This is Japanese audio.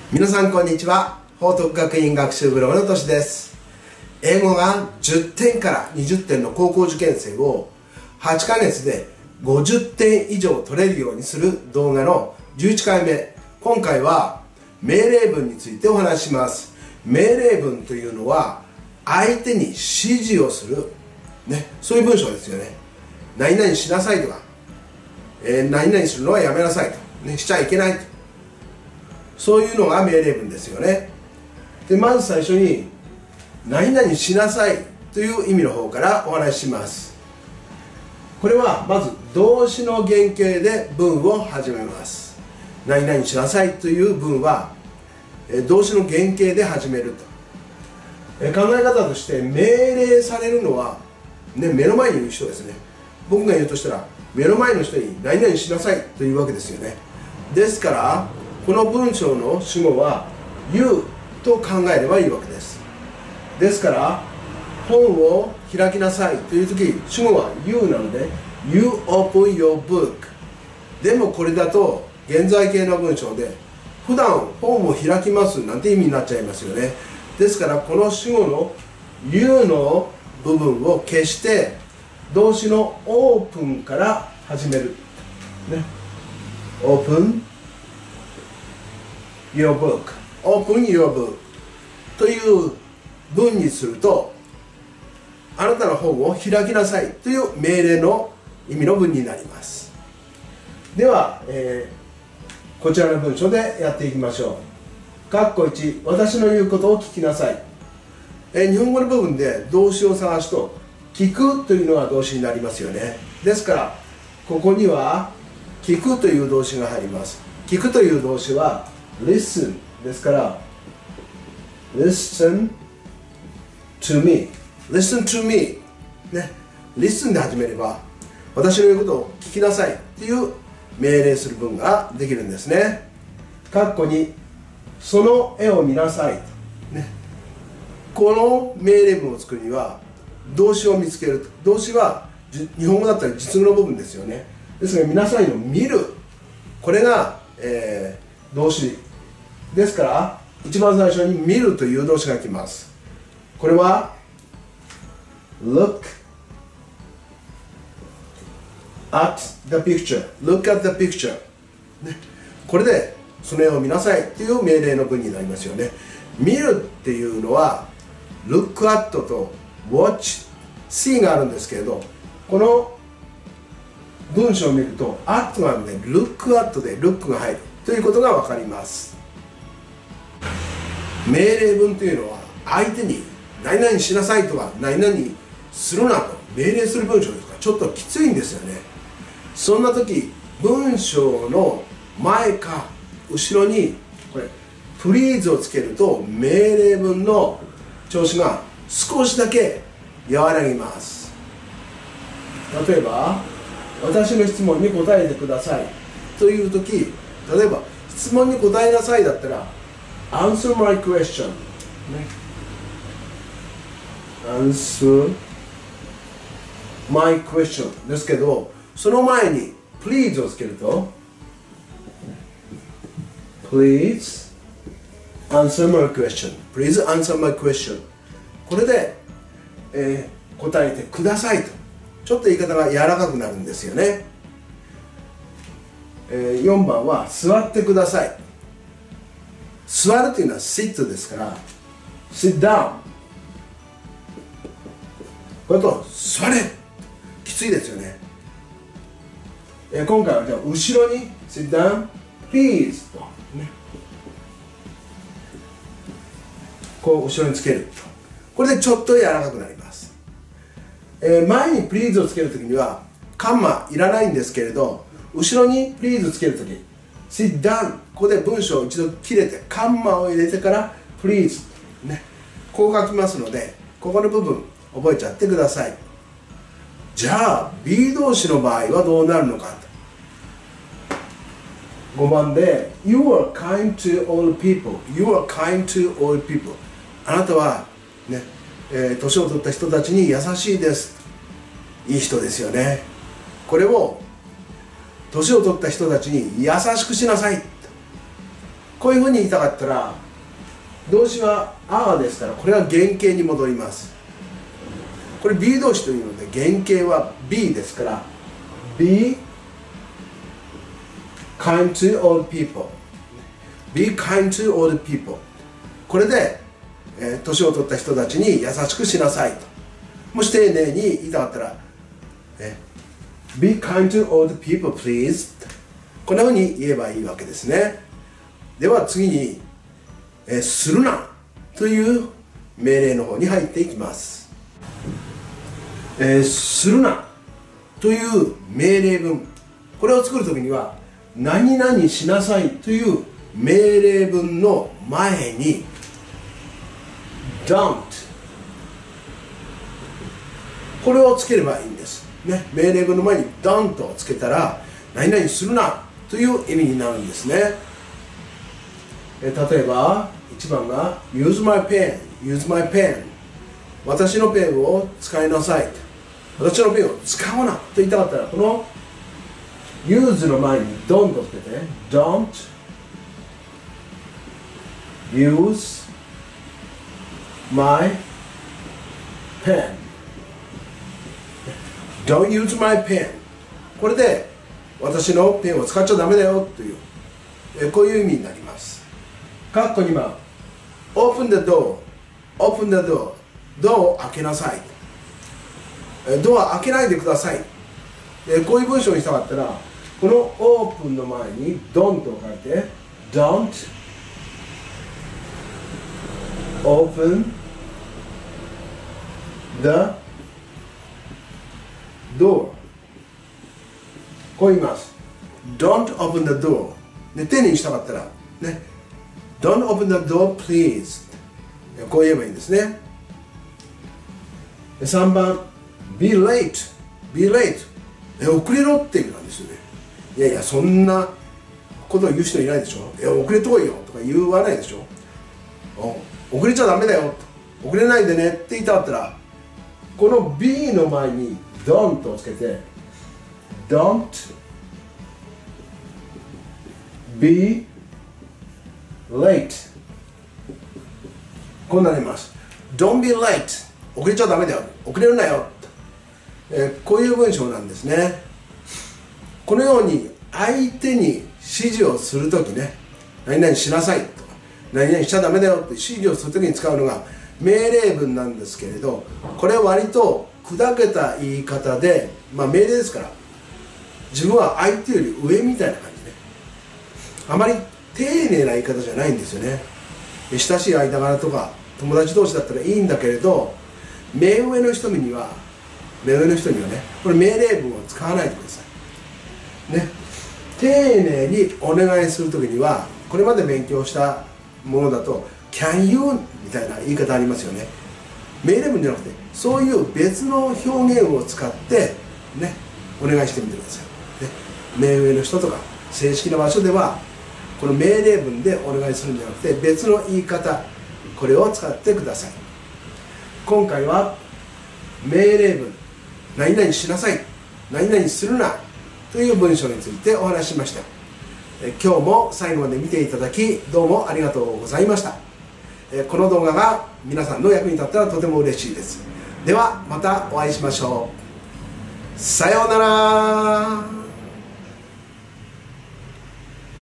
皆さんこんにちは。報徳学院学習ブログのとしです。英語が10点から20点の高校受験生を8ヶ月で50点以上取れるようにする動画の11回目。今回は命令文についてお話しします。命令文というのは相手に指示をする、そういう文章ですよね。何々しなさいとか、何々するのはやめなさいと、しちゃいけないと、そういうのが命令文ですよね。でまず最初に何々しなさいという意味の方からお話しします。これはまず動詞の原型で文を始めます。何々しなさいという文は動詞の原型で始めると。考え方として命令されるのは、目の前にいる人ですね。僕が言うとしたら目の前の人に何々しなさいというわけですよね。ですからこの文章の主語は You と考えればいいわけです。ですから本を開きなさいという時、主語は You なので You open your book。 でもこれだと現在形の文章で普段本を開きますなんて意味になっちゃいますよね。ですからこの主語の You の部分を消して動詞の Open から始める、Open your book Open your book という文にすると、あなたの本を開きなさいという命令の意味の文になります。では、こちらの文章でやっていきましょう。括弧1、私の言うことを聞きなさい。日本語の部分で動詞を探すと聞くというのが動詞になりますよね。ですからここには聞くという動詞が入ります。聞くという動詞は listen ですから listen to me listen to me、listen で始めれば私の言うことを聞きなさいという命令する文ができるんですね。括弧にその絵を見なさい、この命令文を作るには動詞を見つける。動詞は日本語だったら実語の部分ですよね。ですが皆さんの見る、これが、動詞ですから一番最初に見るという動詞が来ます。これは look at the picture look at the picture、これでその絵を見なさいという命令の文になりますよね。見るっていうのはlook at と watch see があるんですけれど、この文章を見ると at があるので look at で look が入るということが分かります。命令文というのは相手に何々しなさいとか何々するなと命令する文章ですからちょっときついんですよね。そんな時文章の前か後ろにこれ please をつけると命令文の調子が少しだけ和らぎます。例えば私の質問に答えてくださいという時、例えば質問に答えなさいだったら answer my question、answer my question ですけど、その前に please をつけると please answer my question please answer my question、 これで、答えてくださいとちょっと言い方が柔らかくなるんですよね。4番は座ってください。座るというのは sit ですから sit down、 これと座れきついですよね。今回はじゃあ後ろに sit down please と、こう後ろにつけると、これでちょっと柔らかくなります。前に please をつけるときにはカンマいらないんですけれど、後ろに please つけるとき sit down、 ここで文章を一度切れてカンマを入れてから please、こう書きますのでここの部分覚えちゃってください。じゃあ B 動詞の場合はどうなるのかと。5番で You are kind to all people You are kind to all people、 あなたは年を取った人たちに優しいです。いい人ですよね。これを年を取った人たちに優しくしなさいこういうふうに言いたかったら、動詞はareですから、これは原型に戻ります。これ be 動詞というので原型は be ですから、 be kind to all people、 be kind to all people、 これで年を取った人たちに優しくしなさいと。もし丁寧に言いたかったら、be kind to all the people please、 こんなふうに言えばいいわけですね。では次に、するなという命令の方に入っていきます。するなという命令文、これを作るときには何々しなさいという命令文の前に don't、 これをつければいいんですね。命令文の前に don't をつけたら何々するなという意味になるんですね。例えば1番が use my pen、 use my pen、 私のペンを使いなさい、私のペンを使うなと言いたかったら、この use の前に don't をつけて don't use my pen、 don't use my pen、 これで私のペンを使っちゃダメだよという、こういう意味になります。カッコ2番 open the door、 open the door、 ドアを開けなさい、ドア開けないでください、こういう文章にしたかったら、このオープンの前に don't を書いて don't open the door、 こう言います。 don't open the door、 丁寧にしたかったらね、 don't open the door please、 こう言えばいいんですね。3番 be late、 be late、 遅れろっていうなんですよね。いやいや、そんなことを言う人いないでしょ。遅れとこいよとか言わないでしょ。遅れちゃダメだよと、遅れないでねって言いたかったら、この be の前に don't をつけて don't be late、 こうなります。 don't be late、 遅れちゃダメだよ、遅れるなよ、こういう文章なんですね。このように相手に指示をするときね、何々しなさいとか何々しちゃダメだよって指示をするときに使うのが命令文なんですけれど、これは割と砕けた言い方で、命令ですから、自分は相手より上みたいな感じで、あまり丁寧な言い方じゃないんですよね。親しい間柄とか友達同士だったらいいんだけれど、目上の人にはね、これ命令文を使わないでくださいね。丁寧にお願いするときには、これまで勉強したものだと can you みたいな言い方ありますよね。命令文じゃなくて、そういう別の表現を使ってね、お願いしてみてください、ね、目上の人とか正式な場所ではこの命令文でお願いするんじゃなくて、別の言い方、これを使ってください。今回は命令文、何々しなさい、何々するなという文章についてお話ししました。今日も最後まで見ていただきどうもありがとうございました。この動画が皆さんの役に立ったらとても嬉しいです。ではまたお会いしましょう。さようなら。